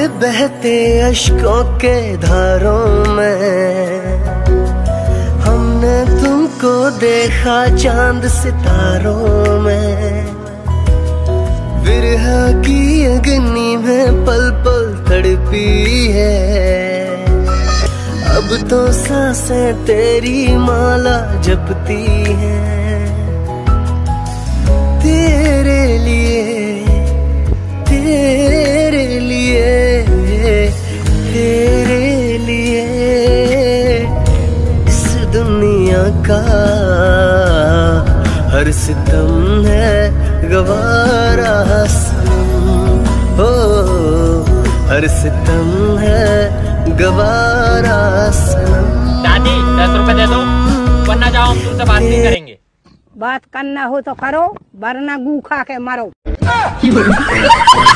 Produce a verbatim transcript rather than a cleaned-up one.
बहते अश्कों के धारों में हमने तुमको देखा चांद सितारों में। विरह की अग्नि में पल पल तड़पी है, अब तो सांसें तेरी माला जपती हैं। तेरे लिए तेरे लिए तेरे लिए इस दुनिया का हर सितम है गवारा सनम। हो हर सितम है गवारा सनम। दादी दस रुपए दे दो वरना जाओ हम तुमसे बात नहीं करेंगे। बात करना हो तो करो वरना गू खा के मरो।